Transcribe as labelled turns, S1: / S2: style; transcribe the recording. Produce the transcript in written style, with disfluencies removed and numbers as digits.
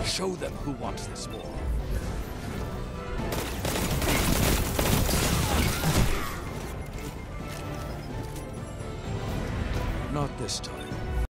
S1: Show them who wants this war. Not this time.